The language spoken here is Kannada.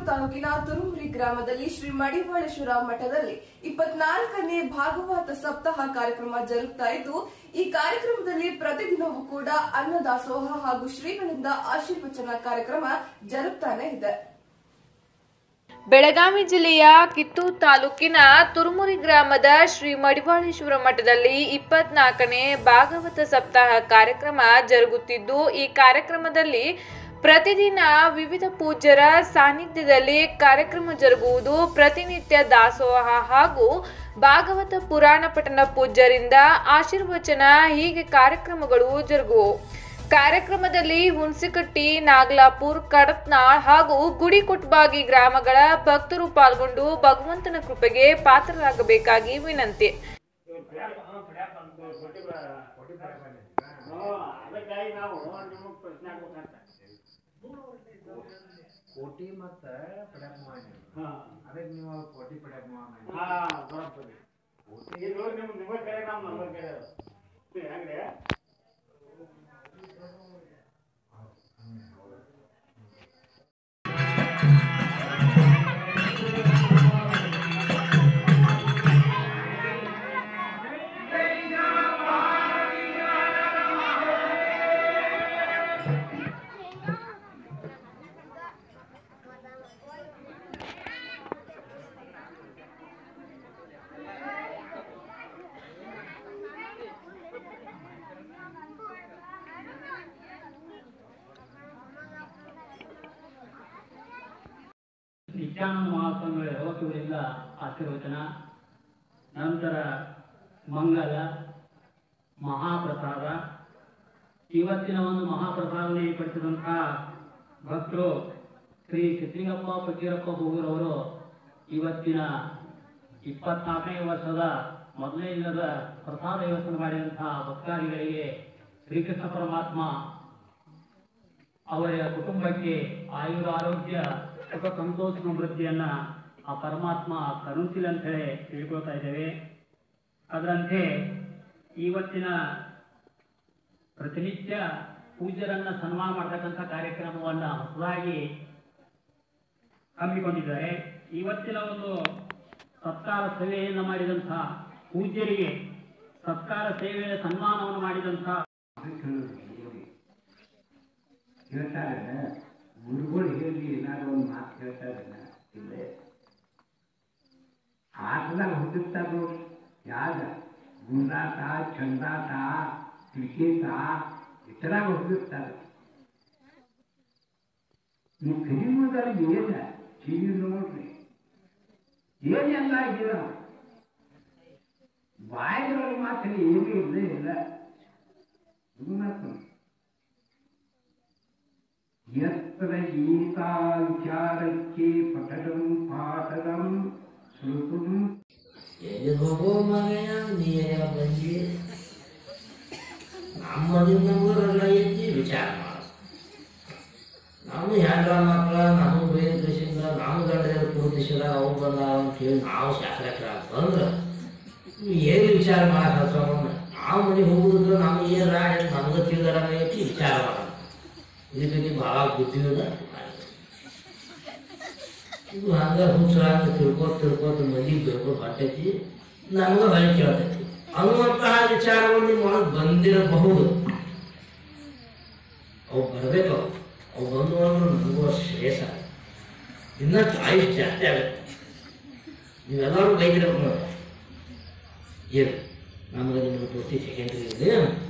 ತಾಲೂಕಿನ ತುರುಮುರಿ ಗ್ರಾಮದಲ್ಲಿ ಶ್ರೀ ಮಡಿವಾಳೇಶ್ವರ ಮಠದಲ್ಲಿ 24ನೇ ಭಾಗವತ ಸಪ್ತಾಹ ಕಾರ್ಯಕ್ರಮ ಜರುಗುತ್ತಾ ಇದ್ದು, ಈ ಕಾರ್ಯಕ್ರಮದಲ್ಲಿ ಪ್ರತಿದಿನವೂ ಕೂಡ ಅನ್ನದಾಸೋಹ ಹಾಗೂ ಶ್ರೀಗಳಿಂದ ಆಶೀರ್ವಚನ ಕಾರ್ಯಕ್ರಮ ಜರುಗುತ್ತಾನೆ ಇದೆ. ಬೆಳಗಾವಿ ಜಿಲ್ಲೆಯ ಕಿತ್ತೂರು ತಾಲೂಕಿನ ತುರುಮುರಿ ಗ್ರಾಮದ ಶ್ರೀ ಮಡಿವಾಳೇಶ್ವರ ಮಠದಲ್ಲಿ 24ನೇ ಭಾಗವತ ಸಪ್ತಾಹ ಕಾರ್ಯಕ್ರಮ ಜರುಗುತ್ತಿದ್ದು, ಈ ಕಾರ್ಯಕ್ರಮದಲ್ಲಿ ಪ್ರತಿದಿನ ವಿವಿಧ ಪೂಜ್ಯರ ಸಾನ್ನಿಧ್ಯದಲ್ಲಿ ಕಾರ್ಯಕ್ರಮ ಜರುಗುವುದು. ಪ್ರತಿನಿತ್ಯ ದಾಸೋಹ ಹಾಗೂ ಭಾಗವತ ಪುರಾಣ ಪಠಣ ಪೂಜ್ಯರಿಂದ ಆಶೀರ್ವಚನ ಹೀಗೆ ಕಾರ್ಯಕ್ರಮಗಳು ಜರುಗುವು. ಕಾರ್ಯಕ್ರಮದಲ್ಲಿ ಹುಣಸಿಕಟ್ಟಿ, ನಾಗಲಾಪುರ್, ಕಡತ್ನಾಳ್ ಹಾಗೂ ಗುಡಿಕೊಟ್ಬಾಗಿ ಗ್ರಾಮಗಳ ಭಕ್ತರು ಪಾಲ್ಗೊಂಡು ಭಗವಂತನ ಕೃಪೆಗೆ ಪಾತ್ರರಾಗಬೇಕಾಗಿ ವಿನಂತಿ. ಕೋಟಿ ಮತ್ತೆ ಪಡ್ಯಾಕ ಮಾಡಿ ಅದಕ್ಕೆ ನೀವು ಕೋಟಿ ಪಡ್ಯಾಕ ಮಾಡಿ ನಿಮ್ಮ ಕಡೆ ನಮ್ಮ ನಂಬರ್ ಕಡೆ ಹೆಂಗ್ರೆ ನಿತ್ಯಾನಂದ ಮಹಾಸ್ವಾಮಿಗಳ 50 ವರ್ಷದಿಂದ ಆಶೀರ್ವಚನ, ನಂತರ ಮಂಗಲ ಮಹಾಪ್ರಸಾದ. ಇವತ್ತಿನ ಒಂದು ಮಹಾಪ್ರಸಾದನೆ ಏರ್ಪಡಿಸಿದಂತಹ ಭಕ್ತರು ಶ್ರೀ ಸಿದ್ಧಲಿಂಗಪ್ಪ ಫಕೀರಪ್ಪ ಬೋಗೂರವರು ಇವತ್ತಿನ 24ನೇ ವರ್ಷದ ಮೊದಲನೇ ದಿನದ ಪ್ರಸಾದ ವ್ಯವಸ್ಥೆ ಮಾಡಿದಂತಹ ಭಕ್ತಾದಿಗಳಿಗೆ ಶ್ರೀಕೃಷ್ಣ ಪರಮಾತ್ಮ ಅವರ ಕುಟುಂಬಕ್ಕೆ ಆಯುರ ಆರೋಗ್ಯ ಸುಖ ಸಂತೋಷ ಸಮೃದ್ಧಿಯನ್ನ ಆ ಪರಮಾತ್ಮ ಕರುಣಿಸಲಿ ಅಂತ ಹೇಳಿ ತಿಳ್ಕೊಳ್ತಾ ಇದ್ದೇವೆ. ಅದರಂತೆ ಇವತ್ತಿನ ಪ್ರತಿನಿತ್ಯ ಪೂಜ್ಯರನ್ನ ಸನ್ಮಾನ ಮಾಡತಕ್ಕಂಥ ಕಾರ್ಯಕ್ರಮವನ್ನ ಹೊಸದಾಗಿ ಹಮ್ಮಿಕೊಂಡಿದ್ದಾರೆ. ಇವತ್ತಿನ ಒಂದು ಸತ್ಕಾರ ಸೇವೆಯನ್ನು ಮಾಡಿದಂತಹ ಪೂಜ್ಯರಿಗೆ ಸತ್ಕಾರ ಸೇವೆಯ ಸನ್ಮಾನವನ್ನು ಮಾಡಿದಂತಹ ಗುರುಗಳು ಹೇಳಿ ಏನಾದ್ರು ಒಂದು ಮಾತು ಹೇಳ್ತಾ ಇಲ್ಲೇ ಆಟದಾಗ ಹುಡುಕ್ತಾ ನೋಡಿ ಯಾಗ ಗುಂಡಾಟ, ಚಂದಾಟ, ಕ್ರಿಕೆಟ ಇತರಾಗ ಹುಡುಕ್ತಾರೆ. ನೀವು ಕಲಿಯುವುದಾರ ಏನ ಟಿವಿ ನೋಡ್ರಿ ಏನೆಲ್ಲ ಆಗಿದ ಬಾಯಿದೊಳಗೆ ಮಾತ್ರ ಏನೂ ಇಲ್ಲೇ ಇಲ್ಲ. ಯತ್ರ ಗೀತಾ ವಿಚಾರಕ್ಕೆ ಪಠನಂ ಪಾಠನಂ ಶ್ರುತಂ ಎಲ್ಲಿ ಹೋಗೋ ಮನೆಯ ನೀರ ಬಂದಿ ನಮ್ಮದಿಂದ ಊರೆಲ್ಲ ಎದ್ದು ವಿಚಾರ ಮಾಡ ನಾವು ಹೆಂಡ್ರ ಮಕ್ಕಳ ನಮ್ಮ ಬೇರೆ ದೇಶದಿಂದ ನಮ್ಮ ಗಂಡ ಪೂರ್ತಿಸಿದ ಅವು ಬಂದ ಅಂತೇಳಿ ನಾವು ಶಾಸ್ತ್ರ ಬಂದ್ರೆ ಏನು ವಿಚಾರ ಮಾಡಕ್ಕೆ ನಾವು ಮನೆಗೆ ಹೋಗುದಿದ್ರೆ ನಮ್ಗೆ ಏನು ರಾಡಿ ನಮ್ಗೆ ತಿಳಿದಾರ ವಿಚಾರ ಮಾಡೋಣ. ಇದಕ್ಕೆ ಭಾಳ ಬುದ್ಧಿವಿಲ್ಲ. ಇದು ಹಂಗೆ ಹುಚ್ಚರಾಗ ತಿಳ್ಕೊತ ಮಲ್ಲಿಗೆ ಬೆಳ್ಕೊಂಡು ಹೊಟ್ಟೈತಿ, ನಮ್ಗೆ ಹೊಳೆ ಕೇಳ್ತೈತಿ ಅನ್ನುವಂತಹ ವಿಚಾರಗಳು ನಿಮ್ಮ ಒಳಗೆ ಬಂದಿರಬಹುದು. ಅವು ಬರಬೇಕು. ಅವು ಬಂದು ನನಗೂ ಶ್ರೇಯಸ್ ಇನ್ನಷ್ಟು ಆಯುಷ್ ಜಾಸ್ತಿ ಆಗುತ್ತೆ. ನೀವೆಲ್ಲರೂ ಬೈದಿರಬೇಕು ನೋಡಿ. ಏನು ನಮಗೆ ನಿಮ್ಗೆ ಪೂರ್ತಿ ಸೆಕೆಂಡ್ರಿ ಇದೆ